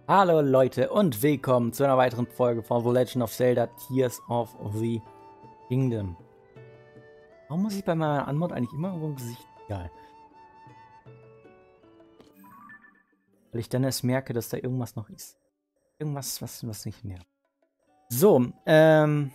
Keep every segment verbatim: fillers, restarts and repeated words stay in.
Hallo Leute und willkommen zu einer weiteren Folge von The Legend of Zelda Tears of the Kingdom. Warum muss ich bei meiner Anmod eigentlich immer irgendwo im Gesicht... Egal. Weil ich dann erst merke, dass da irgendwas noch ist. Irgendwas, was, was nicht nervt. So, ähm...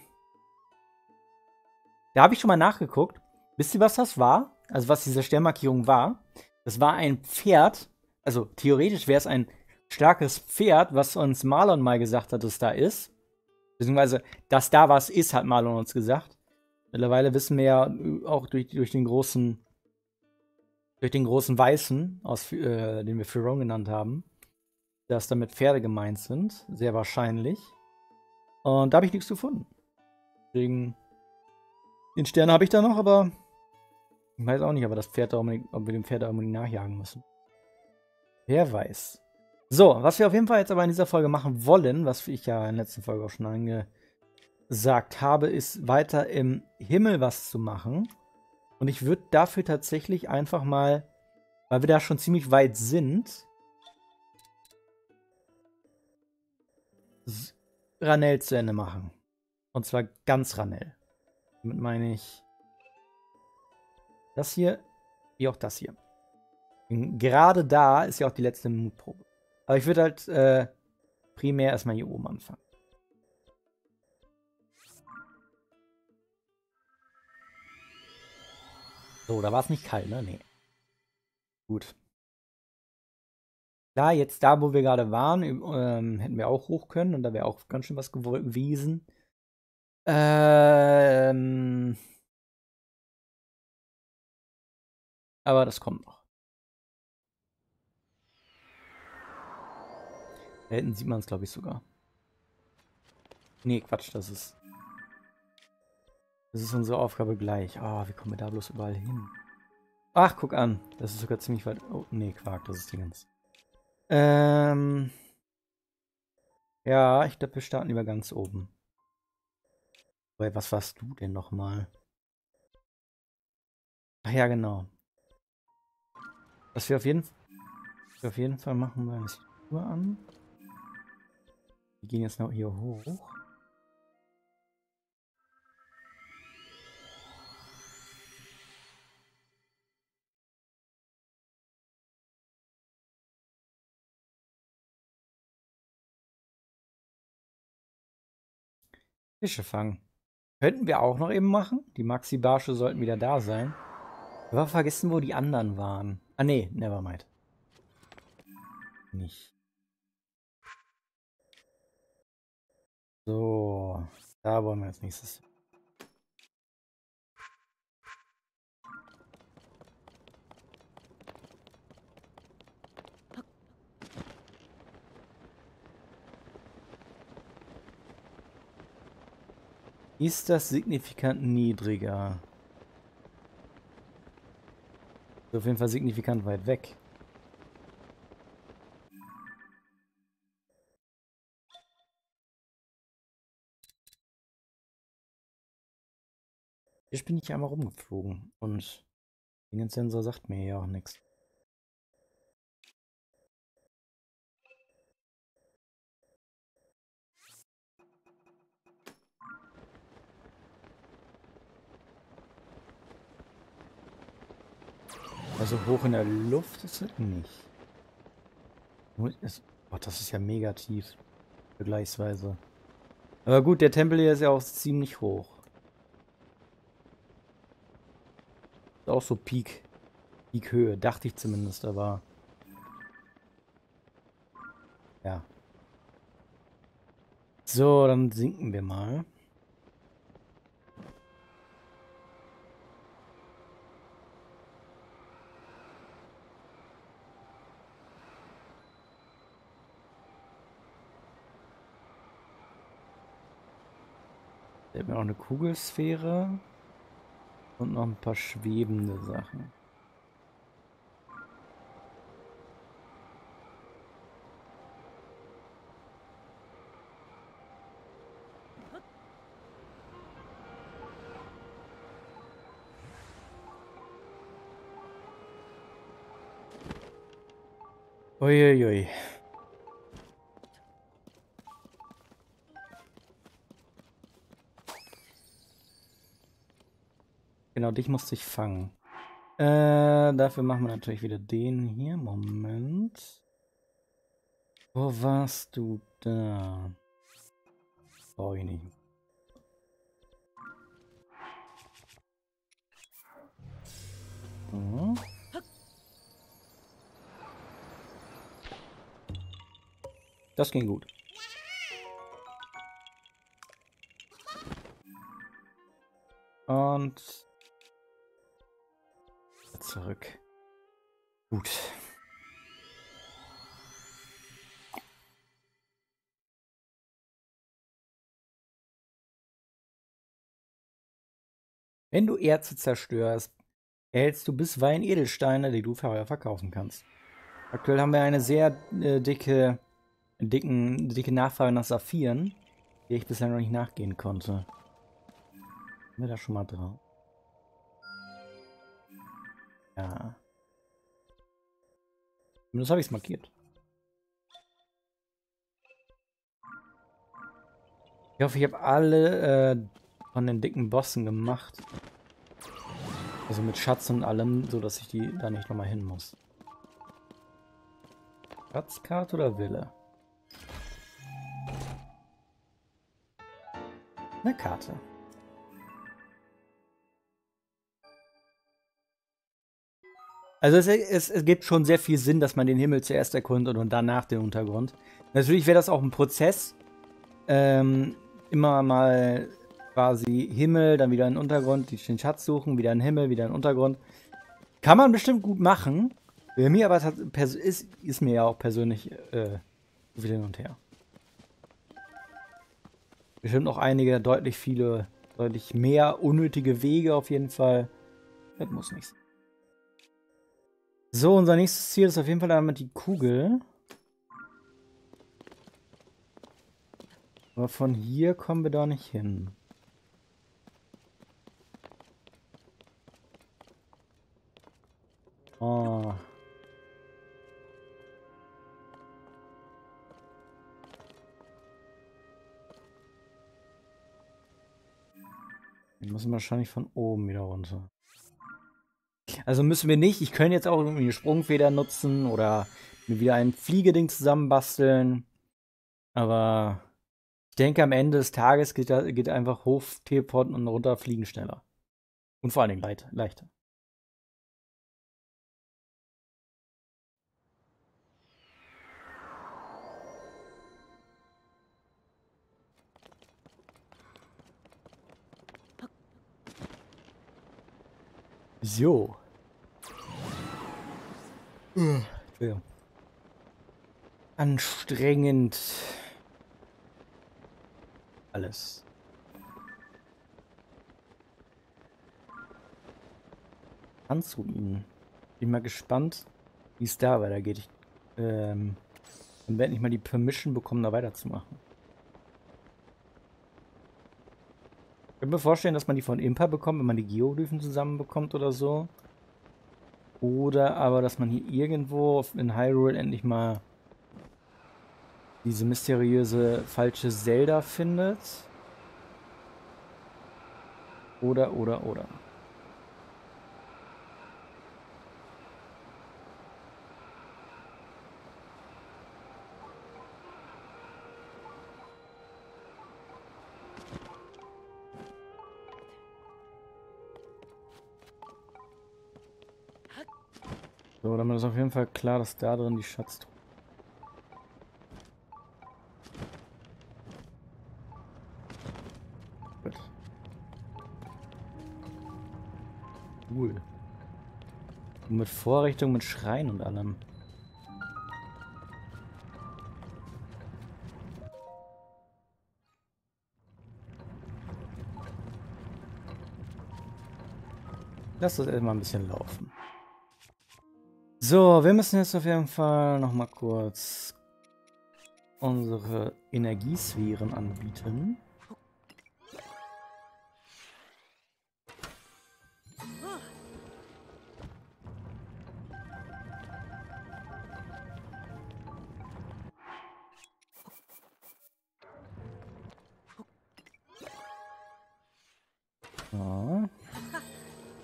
Da habe ich schon mal nachgeguckt. Wisst ihr, was das war? Also was diese Sternmarkierung war? Das war ein Pferd. Also theoretisch wäre es ein starkes Pferd, was uns Marlon mal gesagt hat, dass da ist. Beziehungsweise, dass da was ist, hat Marlon uns gesagt. Mittlerweile wissen wir ja auch durch, durch den großen durch den großen Weißen, aus, äh, den wir Firon genannt haben, dass damit Pferde gemeint sind. Sehr wahrscheinlich. Und da habe ich nichts gefunden. Deswegen, den Stern habe ich da noch, aber ich weiß auch nicht, aber das Pferd da unbedingt, ob wir dem Pferd da unbedingt nachjagen müssen. Wer weiß. So, was wir auf jeden Fall jetzt aber in dieser Folge machen wollen, was ich ja in der letzten Folge auch schon angesagt habe, ist weiter im Himmel was zu machen. Und ich würde dafür tatsächlich einfach mal, weil wir da schon ziemlich weit sind, Ranell zu Ende machen. Und zwar ganz Ranell. Damit meine ich das hier, wie auch das hier. Gerade da ist ja auch die letzte Mutprobe. Aber ich würde halt äh, primär erstmal hier oben anfangen. So, da war es nicht kalt, ne? Nee. Gut. Da, jetzt da, wo wir gerade waren, ähm, hätten wir auch hoch können und da wäre auch ganz schön was gewesen. Ähm. Aber das kommt noch. Da hinten sieht man es, glaube ich, sogar. Nee, Quatsch, das ist. Das ist unsere Aufgabe gleich. Ah, oh, wie kommen wir da bloß überall hin? Ach, guck an. Das ist sogar ziemlich weit. Oh, nee, Quark, das ist Dingens. Ähm. Ja, ich glaube, wir starten lieber ganz oben. Weil, was warst du denn nochmal? Ach ja, genau. Was wir auf jeden, wir auf jeden Fall machen wollen, ist die Uhr an. Wir gehen jetzt noch hier hoch. Fische fangen. Könnten wir auch noch eben machen. Die Maxi-Barsche sollten wieder da sein. Aber vergessen, wo die anderen waren. Ah, nee, nevermind. Nicht. So, da wollen wir als nächstes. Ist das signifikant niedriger? Ist auf jeden Fall signifikant weit weg. Ich bin nicht einmal rumgeflogen und der Sensor sagt mir ja auch nichts. Also hoch in der Luft ist es nicht. Ist, oh, das ist ja mega tief. Vergleichsweise. Aber gut, der Tempel hier ist ja auch ziemlich hoch. Ist auch so Peak. Peak-Höhe, dachte ich zumindest, aber. Ja. So, dann sinken wir mal. Da haben wir auch eine Kugelsphäre. Und noch ein paar schwebende Sachen. Uiuiui. Genau, dich musste ich fangen. Äh, dafür machen wir natürlich wieder den hier. Moment. Wo warst du da? Brauche ich nicht. So. Das ging gut. Und zurück. Gut. Wenn du Erze zerstörst, erhältst du bisweilen Edelsteine, die du vorher verkaufen kannst. Aktuell haben wir eine sehr äh, dicke, dicken, dicke Nachfrage nach Saphiren, die ich bisher noch nicht nachgehen konnte. Haben wir da schon mal drauf? Ja. Das habe ich markiert. Ich hoffe, ich habe alle äh, von den dicken Bossen gemacht. Also mit Schatz und allem, so dass ich die da nicht nochmal hin muss. Schatzkarte oder Wille? Eine Karte. Also es, es, es gibt schon sehr viel Sinn, dass man den Himmel zuerst erkundet und danach den Untergrund. Natürlich wäre das auch ein Prozess. Ähm, immer mal quasi Himmel, dann wieder einen Untergrund, den Schatz suchen, wieder einen Himmel, wieder einen Untergrund. Kann man bestimmt gut machen. Bei mir aber ist, ist mir ja auch persönlich äh, so viel hin und her. Bestimmt auch einige, deutlich viele, deutlich mehr unnötige Wege auf jeden Fall. Das muss nicht sein. So, unser nächstes Ziel ist auf jeden Fall damit die Kugel. Aber von hier kommen wir da nicht hin. Oh. Wir müssen wahrscheinlich von oben wieder runter. Also müssen wir nicht. Ich könnte jetzt auch irgendwie eine Sprungfeder nutzen oder mir wieder ein Fliegeding zusammenbasteln. Aber ich denke, am Ende des Tages geht, geht einfach hoch, Teleporten und runter fliegen schneller. Und vor allen Dingen leicht, leichter. So. Ja. Anstrengend. Alles. Anzuüben. Bin mal gespannt, wie es da weitergeht. Ich ähm, dann werde ich mal die Permission bekommen, da weiterzumachen. Ich könnte mir vorstellen, dass man die von Impa bekommt, wenn man die Geoglyphen zusammenbekommt oder so. Oder aber, dass man hier irgendwo in Hyrule endlich mal diese mysteriöse falsche Zelda findet. Oder, oder, oder. So, damit ist auf jeden Fall klar, dass da drin die Schatztruhe. Gut. Cool. Und mit Vorrichtung, mit Schrein und allem. Lass das erstmal ein bisschen laufen. So, wir müssen jetzt auf jeden Fall noch mal kurz unsere Energiesphären anbieten. So.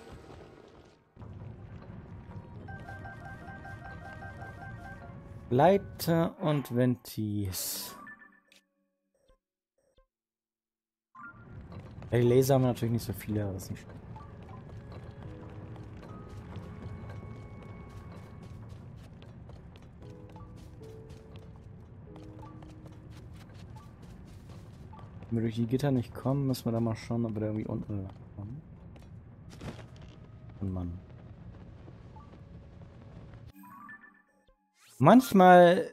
Leiter und Ventis. Ja, die Laser haben natürlich nicht so viele, aber das ist nicht schlimm. Wenn wir durch die Gitter nicht kommen, müssen wir da mal schauen, ob wir da irgendwie unten lang kommen. Oh Mann. Manchmal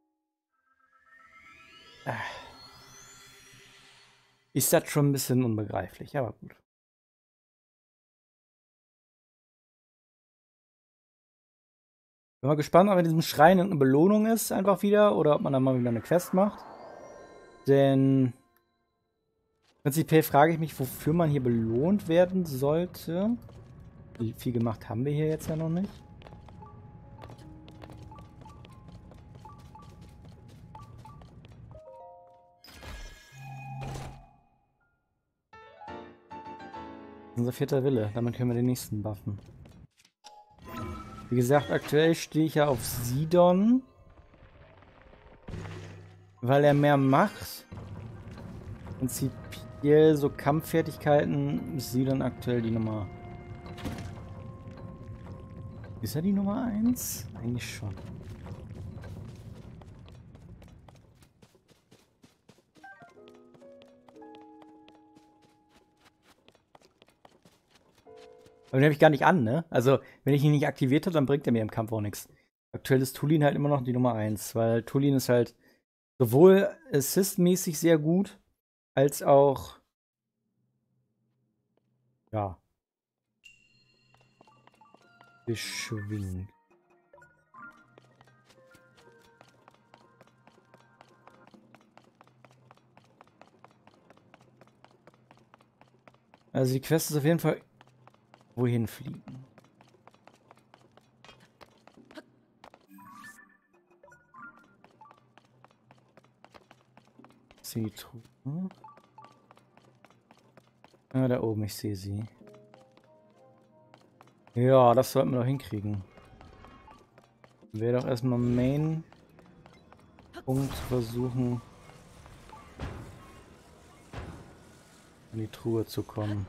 äh, ist das schon ein bisschen unbegreiflich, aber gut. Bin mal gespannt, ob in diesem Schrein eine Belohnung ist, einfach wieder, oder ob man da mal wieder eine Quest macht. Denn prinzipiell frage ich mich, wofür man hier belohnt werden sollte. Wie viel gemacht haben wir hier jetzt ja noch nicht. Unser vierter Wille. Damit können wir den nächsten buffen. Wie gesagt, aktuell stehe ich ja auf Sidon. Weil er mehr macht. Prinzipiell so Kampffertigkeiten ist Sidon aktuell die Nummer. Ist er die Nummer eins? Eigentlich schon. Aber den habe ich gar nicht an, ne? Also, wenn ich ihn nicht aktiviert habe, dann bringt er mir im Kampf auch nichts. Aktuell ist Tulin halt immer noch die Nummer eins, weil Tulin ist halt sowohl assist-mäßig sehr gut, als auch ja beschwingt. Also die Quest ist auf jeden Fall wohin fliegen. Die Truhe. Ah, da oben, ich sehe sie. Ja, das sollten wir doch hinkriegen. Wäre doch erstmal Main Punkt versuchen, in die Truhe zu kommen.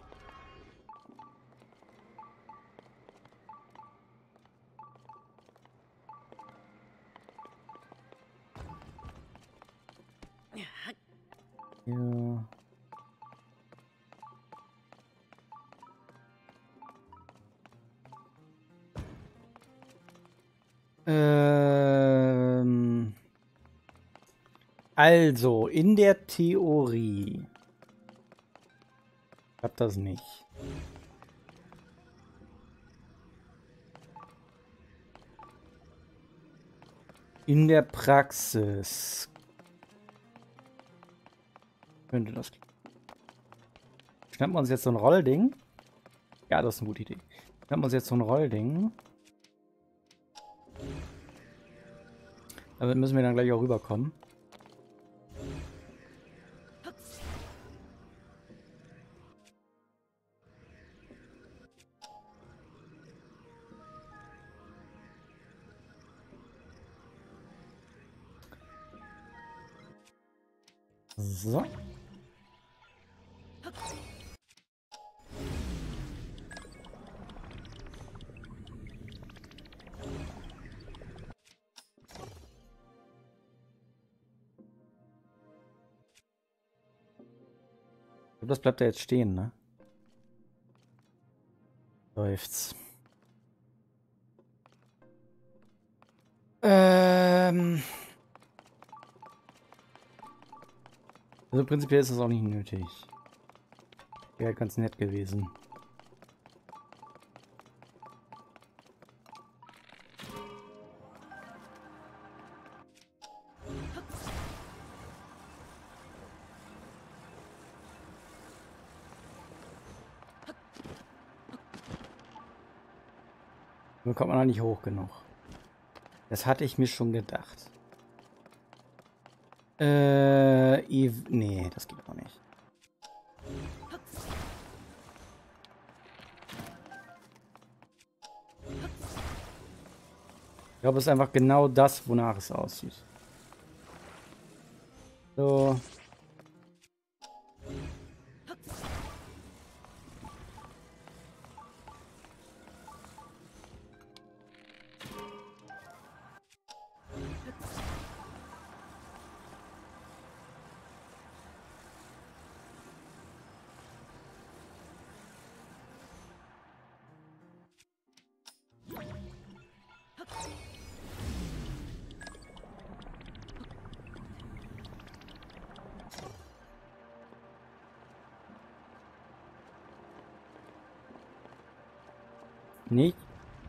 Ja. Ähm, also, in der Theorie klappt das nicht. In der Praxis könnte das klappen. Schnappen wir uns jetzt so ein Rollding. Ja, das ist eine gute Idee. Schnappen wir uns jetzt so ein Rollding. Damit müssen wir dann gleich auch rüberkommen. So. Ich glaube, das bleibt da jetzt stehen, ne? Läuft's. Ähm. Also prinzipiell ist das auch nicht nötig. Wäre halt ganz nett gewesen. Nur kommt man da nicht hoch genug. Das hatte ich mir schon gedacht. Äh, Eve, nee, das geht auch nicht. Ich Ich glaube, es ist einfach genau das, wonach es aussieht. So. Nicht.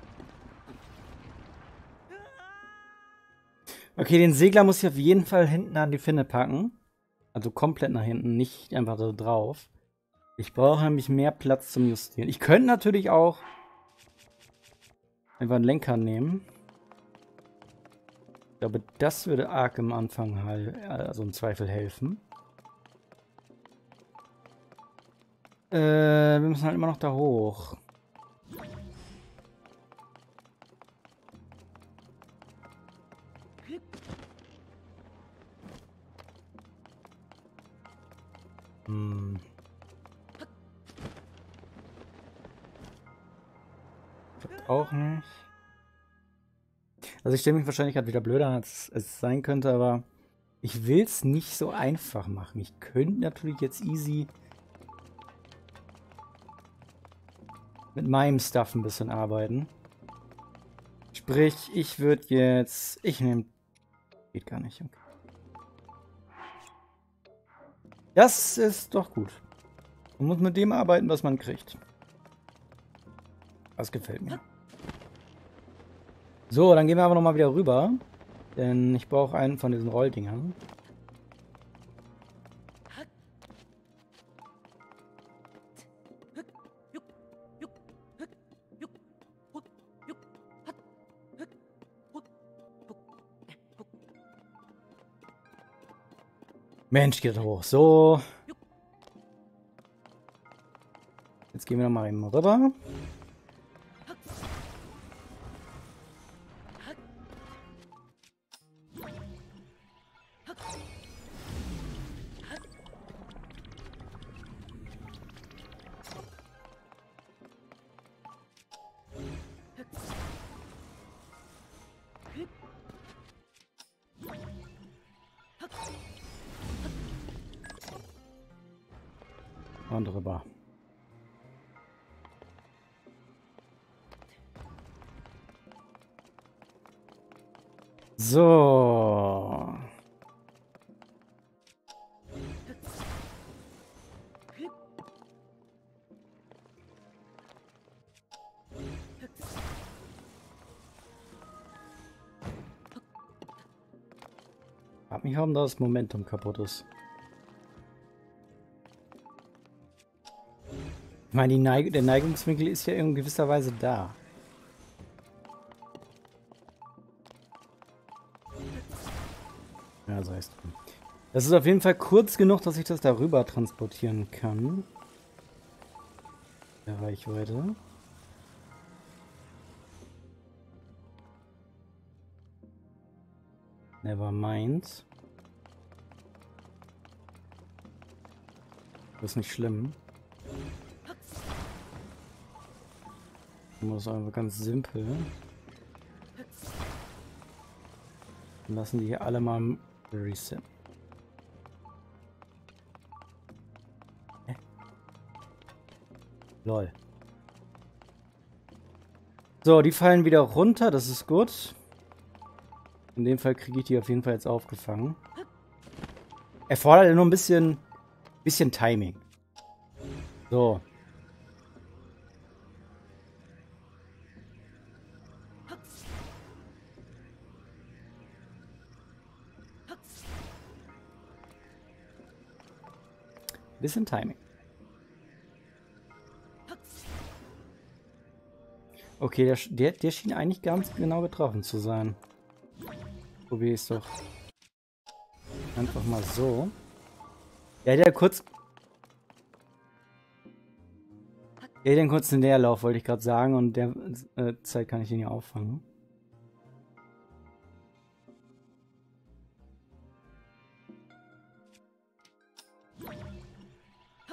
Okay, den Segler muss ich auf jeden Fall hinten an die Finne packen. Also komplett nach hinten, nicht einfach da drauf. Ich brauche nämlich mehr Platz zum Justieren. Ich könnte natürlich auch einfach einen Lenker nehmen. Ich glaube, das würde arg am Anfang halt, also im Zweifel helfen. Äh, wir müssen halt immer noch da hoch. Hm. Auch nicht. Also ich stelle mich wahrscheinlich gerade wieder blöder, als es sein könnte, aber ich will es nicht so einfach machen. Ich könnte natürlich jetzt easy mit meinem Stuff ein bisschen arbeiten. Sprich, ich würde jetzt... Ich nehme... Geht gar nicht. Okay. Das ist doch gut. Man muss mit dem arbeiten, was man kriegt. Das gefällt mir. So, dann gehen wir aber nochmal wieder rüber. Denn ich brauche einen von diesen Rolldingern. Mensch, geht hoch. So. Jetzt gehen wir nochmal eben rüber. Und rüber. So. Hab mich warum da das Momentum kaputt ist. Ich meine, die Neig der Neigungswinkel ist ja in gewisser Weise da. Ja, so heißt es. Das ist auf jeden Fall kurz genug, dass ich das darüber transportieren kann. Der Reichweite. Never mind. Das ist nicht schlimm. Das ist einfach ganz simpel. Dann lassen die hier alle mal reset. Hä? Lol. So, die fallen wieder runter, das ist gut. In dem Fall kriege ich die auf jeden Fall jetzt aufgefangen. Erfordert nur ein bisschen, bisschen Timing. So. Bisschen Timing. Okay, der, der, der schien eigentlich ganz genau getroffen zu sein. Probier es doch. Einfach mal so. Ja, der kurz... Ja, den kurzen Leerlauf wollte ich gerade sagen und der äh, Zeit kann ich ihn ja auffangen.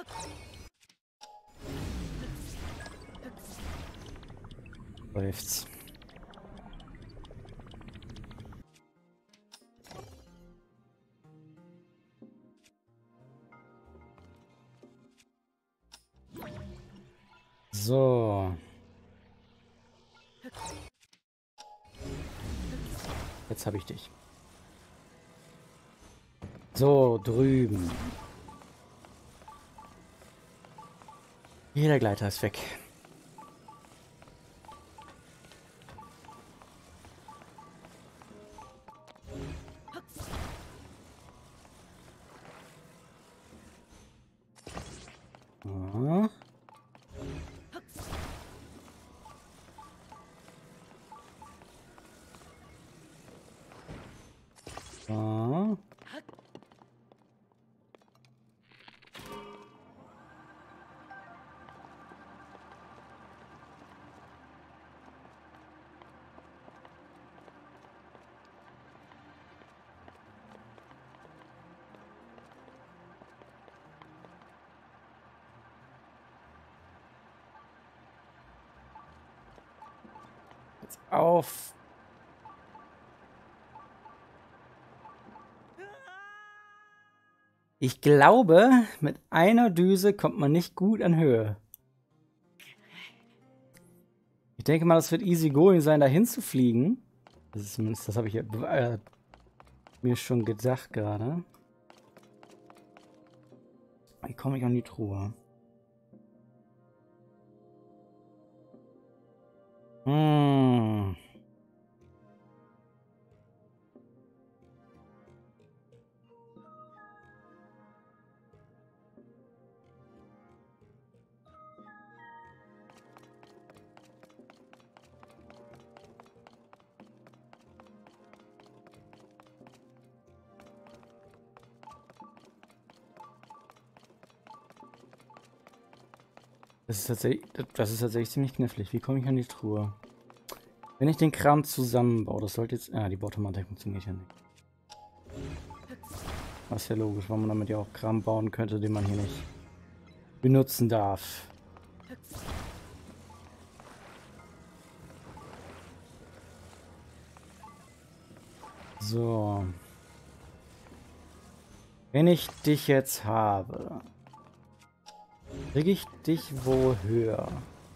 Läuft's. So. Jetzt habe ich dich. So, drüben. Jeder Gleiter ist weg. Ah. Ah. Jetzt auf. Ich glaube, mit einer Düse kommt man nicht gut an Höhe. Ich denke mal, das wird easy going sein, da hinzufliegen. Das ist zumindest, das habe ich äh, mir schon gedacht gerade. Wie komme ich an die Truhe? Hm. Das ist tatsächlich, das ist tatsächlich ziemlich knifflig. Wie komme ich an die Truhe? Wenn ich den Kram zusammenbaue, das sollte jetzt... Ah, die Bauautomatik funktioniert ja nicht. Das ist ja logisch, weil man damit ja auch Kram bauen könnte, den man hier nicht benutzen darf. So. Wenn ich dich jetzt habe... Kriege ich dich wo höher?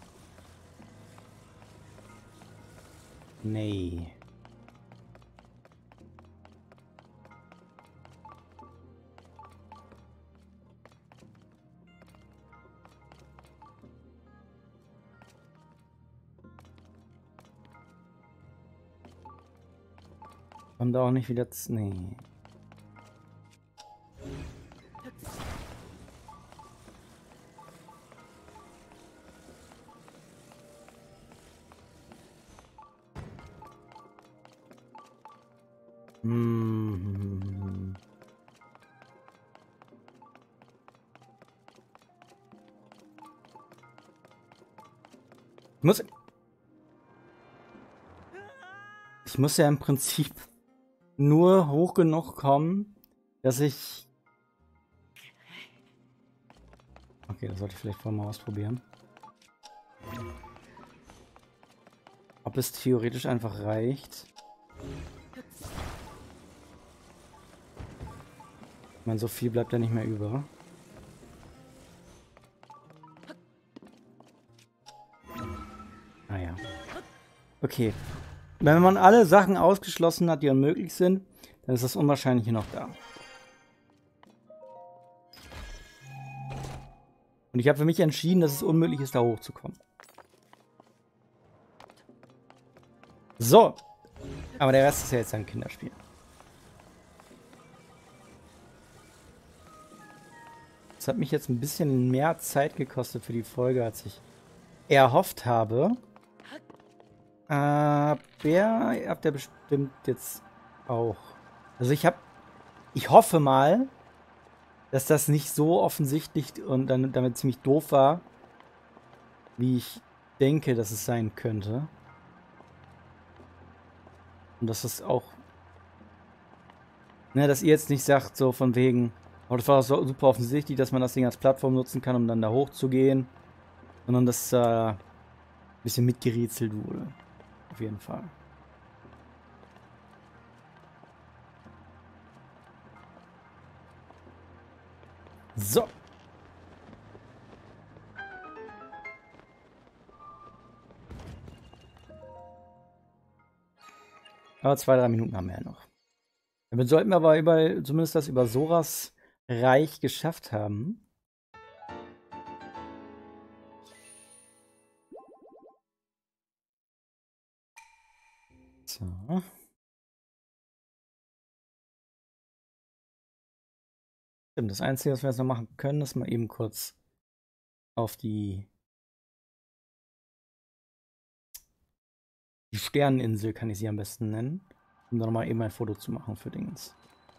Nee. Kommt auch nicht wieder... Nee. Hm. Ich muss... Ich muss ja im Prinzip nur hoch genug kommen, dass ich... Okay, das sollte ich vielleicht vorher mal ausprobieren. Ob es theoretisch einfach reicht. Ich meine, so viel bleibt ja nicht mehr über. Ah ja. Okay. Wenn man alle Sachen ausgeschlossen hat, die unmöglich sind, dann ist das Unwahrscheinliche noch da. Und ich habe für mich entschieden, dass es unmöglich ist, da hochzukommen. So. Aber der Rest ist ja jetzt ein Kinderspiel. Das hat mich jetzt ein bisschen mehr Zeit gekostet für die Folge, als ich erhofft habe. Aber ihr habt ja bestimmt jetzt auch. Also ich habe, ich hoffe mal, dass das nicht so offensichtlich und dann damit ziemlich doof war, wie ich denke, dass es sein könnte. Und dass es auch, ne, dass ihr jetzt nicht sagt, so von wegen, Aber das war so super offensichtlich, dass man das Ding als Plattform nutzen kann, um dann da hochzugehen. Sondern das äh, ein bisschen mitgerätselt wurde. Auf jeden Fall. So. Aber zwei, drei Minuten haben wir ja noch. Damit sollten wir aber über, zumindest das über Soras Reich geschafft haben. So. Das Einzige, was wir jetzt noch machen können, ist mal eben kurz auf die, die Sterneninsel, kann ich sie am besten nennen, um dann mal eben ein Foto zu machen für Dingens.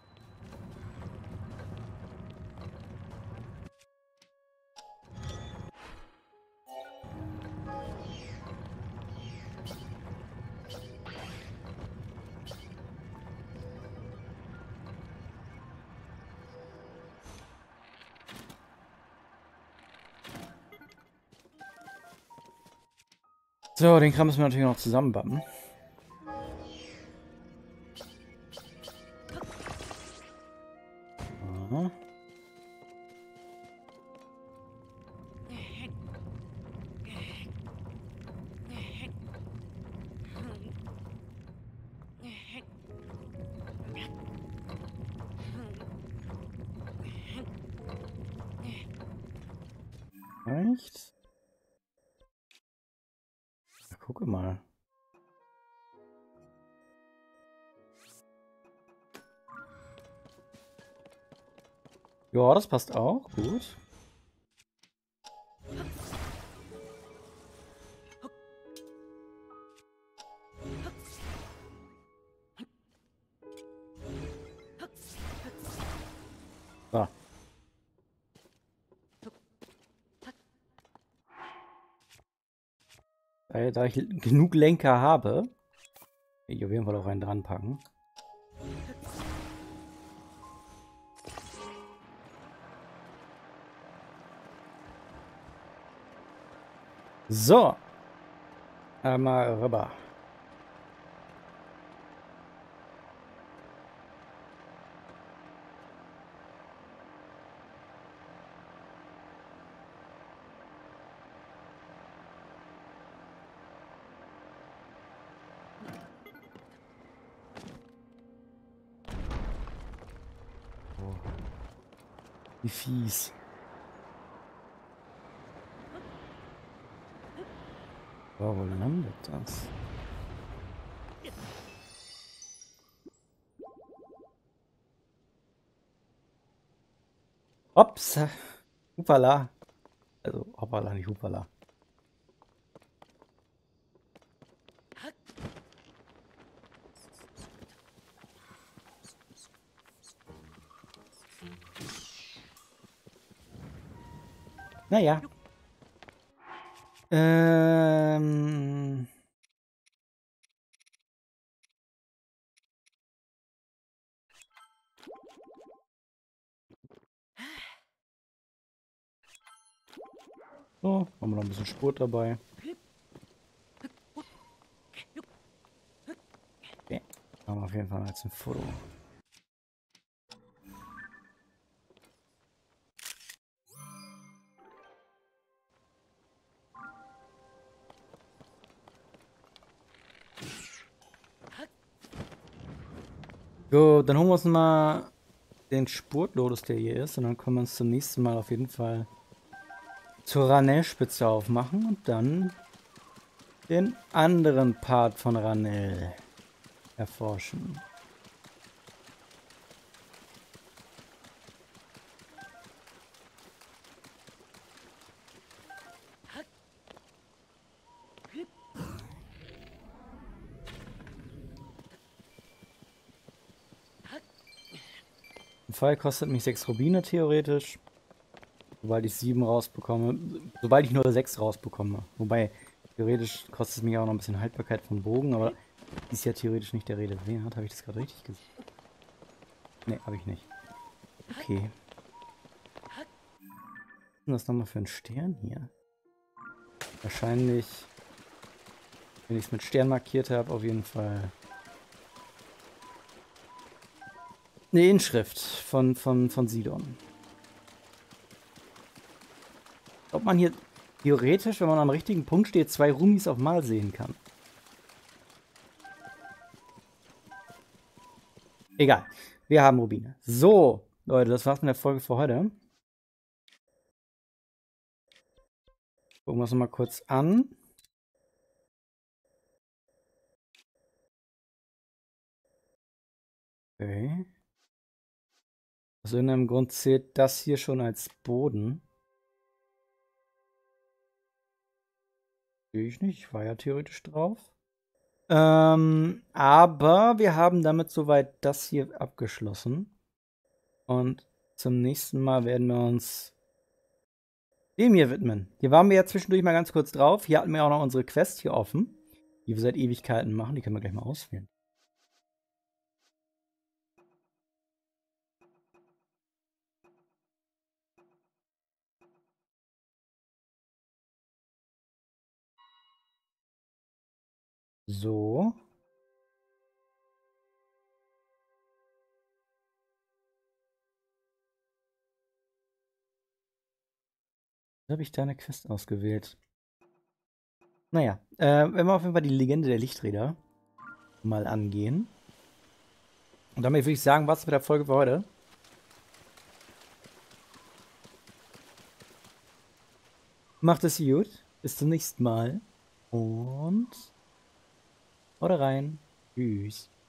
So, den Kram müssen wir natürlich noch zusammenbappen. Aha. Reicht. Ja, gucke mal. Ja, das passt auch. Gut. So. Da, da ich genug Lenker habe, will ich auf jeden Fall auch einen dran packen. So. Einmal rüber. Wie fies. Oh, wo landet das? Ups. Hupala. Also, hoppala, nicht hupala. Naja. Ähm. So, haben wir noch ein bisschen Spurt dabei. Okay. Haben wir auf jeden Fall jetzt ein Foto. Gut, dann holen wir uns mal den Spurtlotus, der hier ist, und dann können wir uns zum nächsten Mal auf jeden Fall zur Ranell-Spitze aufmachen und dann den anderen Part von Ranell erforschen. Ein Pfeil kostet mich sechs Rubine theoretisch. Sobald ich sieben rausbekomme. Sobald ich nur sechs rausbekomme. Wobei, theoretisch kostet es mich auch noch ein bisschen Haltbarkeit vom Bogen, aber ist ja theoretisch nicht der Rede wert. Habe ich das gerade richtig gesagt? Ne, habe ich nicht. Okay. denn das nochmal für ein Stern hier? Wahrscheinlich, wenn ich es mit Stern markiert habe, auf jeden Fall eine Inschrift von, von, von Sidon. Ob man hier theoretisch, wenn man am richtigen Punkt steht, zwei Rumis auf Mal sehen kann. Egal. Wir haben Rubine. So, Leute, das war's mit der Folge für heute. Gucken wir uns nochmal kurz an. Okay. Aus irgendeinem Grund zählt das hier schon als Boden. Sehe ich nicht. Ich war ja theoretisch drauf. Ähm, aber wir haben damit soweit das hier abgeschlossen. Und zum nächsten Mal werden wir uns dem hier widmen. Hier waren wir ja zwischendurch mal ganz kurz drauf. Hier hatten wir auch noch unsere Quest hier offen, die wir seit Ewigkeiten machen. Die können wir gleich mal auswählen. So. Da habe ich da eine Quest ausgewählt. Naja, äh, wenn wir auf jeden Fall die Legende der Lichträder mal angehen. Und damit würde ich sagen, was mit der Folge für heute. Macht es gut. Bis zum nächsten Mal. Und haut rein. Tschüss.